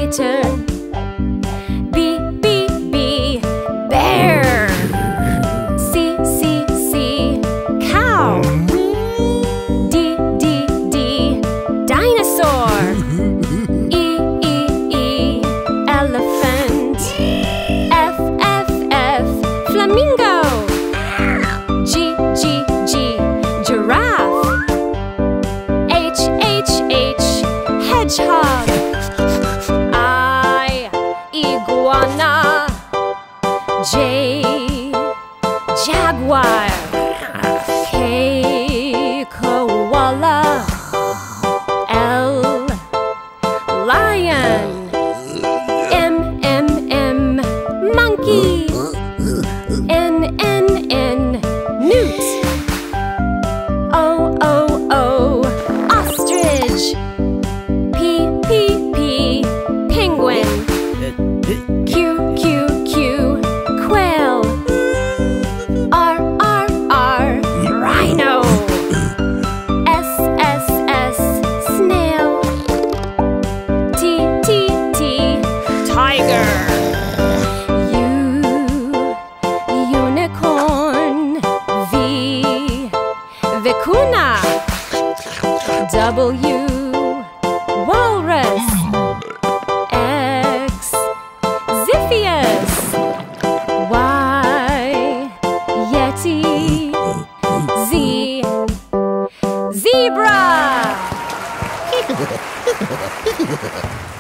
alligator. B, B, B, bear. C, C, C, cow. D, D, D, dinosaur. E, E, E, elephant. F, F, F, flamingo. G, G, G, giraffe. H, H, H, hedgehog. I, iguana. J, jaguar. K, koala. L, lion. M, M, M, monkey. N, N, N, newt. O, O, O, ostrich. P, P, P, penguin. Q, Q, Q, quail. R, R, R, rhino. S, S, S, snail. T, T, T, tiger. U, unicorn. V, vicuna. W, walrus. X, Ziphius. Y, yeti. Z, zebra.